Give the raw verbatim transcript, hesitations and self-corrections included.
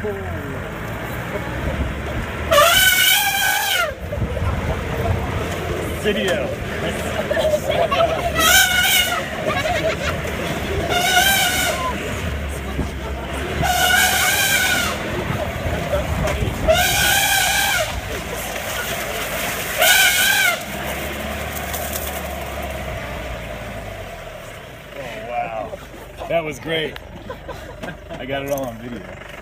Video. Oh wow, that was great. I got it all on video.